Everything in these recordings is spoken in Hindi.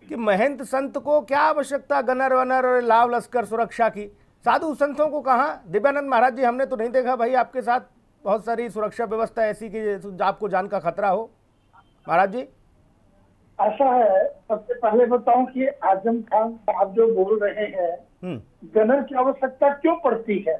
कि महंत संत को क्या आवश्यकता गनर वनर और लाव लश्कर सुरक्षा की, साधु संतों को कहाँ। दिव्यानंद महाराज जी, हमने तो नहीं देखा भाई आपके साथ बहुत सारी सुरक्षा व्यवस्था ऐसी कि आपको जान का खतरा हो। महाराज जी, ऐसा है, सबसे पहले बताऊं कि आजम खान साहब जो बोल रहे हैं, गनर की आवश्यकता क्यों पड़ती है?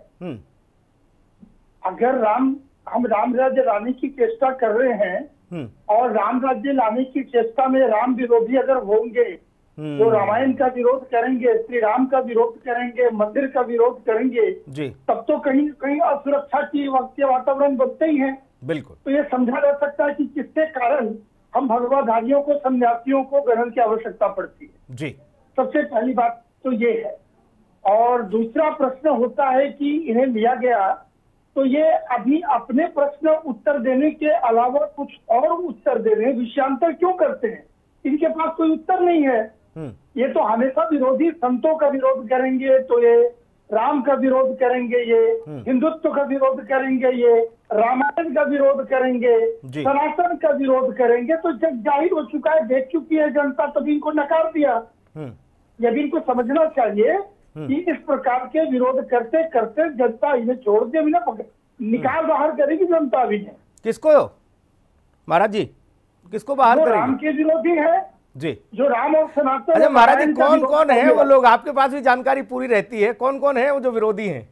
अगर हम राम राज्य लाने की चेष्टा कर रहे हैं और राम राज्य लाने की चेष्टा में राम विरोधी अगर होंगे, जो रामायण का विरोध करेंगे, श्री राम का विरोध करेंगे, मंदिर का विरोध करेंगे, तब तो कहीं न कहीं असुरक्षा की वातावरण बनते ही है। बिल्कुल। तो ये समझा जा सकता है कि किसके कारण हम भगवाधारियों को, सन्यासियों को गनर की आवश्यकता पड़ती है। जी, सबसे पहली बात तो ये है। और दूसरा प्रश्न होता है कि इन्हें लिया गया तो ये अभी अपने प्रश्न उत्तर देने के अलावा कुछ और उत्तर दे रहे हैं, विषयांतर क्यों करते हैं? इनके पास कोई उत्तर नहीं है। ये तो हमेशा विरोधी संतों का विरोध करेंगे, तो ये राम का विरोध करेंगे, ये हिंदुत्व का विरोध करेंगे, ये रामायण का विरोध करेंगे, सनातन का विरोध करेंगे। तो जब जाहिर हो चुका है, देख चुकी है जनता, तभी इनको नकार दिया। ये भी इनको समझना चाहिए कि इस प्रकार के विरोध करते करते जनता इन्हें छोड़ दे, निकाल बाहर करेगी जनता भी है। किसको महाराज जी, किसको बाहर करेगी? राम के विरोधी है जी, जो राम और सनातन। अच्छा महाराज जी, कौन कौन है वो लोग? आपके पास भी जानकारी पूरी रहती है, कौन कौन है वो जो विरोधी हैं?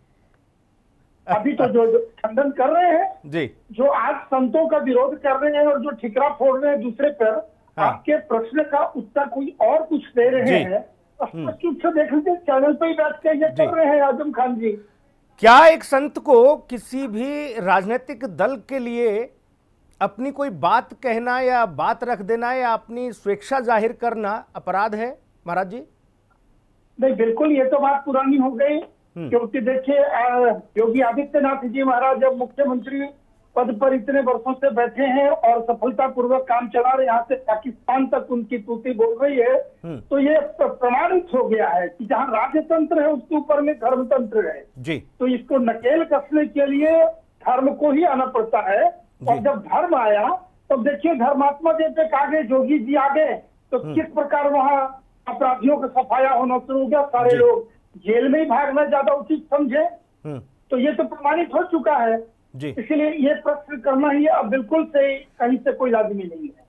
अभी तो जो खंडन कर रहे हैं जी, जो आज संतों का विरोध कर रहे हैं और जो ठिकरा फोड़ रहे हैं दूसरे पर, आपके प्रश्न का उत्तर कोई और कुछ दे रहे हैं, स्पष्ट रूप से देख लीजिए, चैनल पे ही बैठ के ये कर रहे हैं आजम खान जी। क्या एक संत को किसी भी राजनीतिक दल के लिए अपनी कोई बात कहना या बात रख देना या अपनी स्वेच्छा जाहिर करना अपराध है महाराज जी? नहीं, बिल्कुल, ये तो बात पुरानी हो गई। क्योंकि देखिए, योगी आदित्यनाथ जी महाराज जब मुख्यमंत्री पद पर इतने वर्षों से बैठे हैं और सफलतापूर्वक काम चला रहे, यहाँ से पाकिस्तान तक उनकी तूती बोल रही है, तो ये प्रमाणित हो गया है कि जहाँ राजतंत्र है उसके ऊपर में धर्मतंत्र है जी। तो इसको नकेल कसने के लिए धर्म को ही आना पड़ता है। और जब धर्म आया तब देखिए, धर्मात्मा जब तक आगे जोगी जी आ गए तो किस प्रकार वहाँ अपराधियों का सफाया होना शुरू हो गया। सारे लोग जेल में ही भागना ज्यादा उचित समझे। तो ये तो प्रमाणित हो चुका है, इसलिए ये प्रश्न करना ही अब बिल्कुल से कहीं से कोई लाजिमी नहीं है।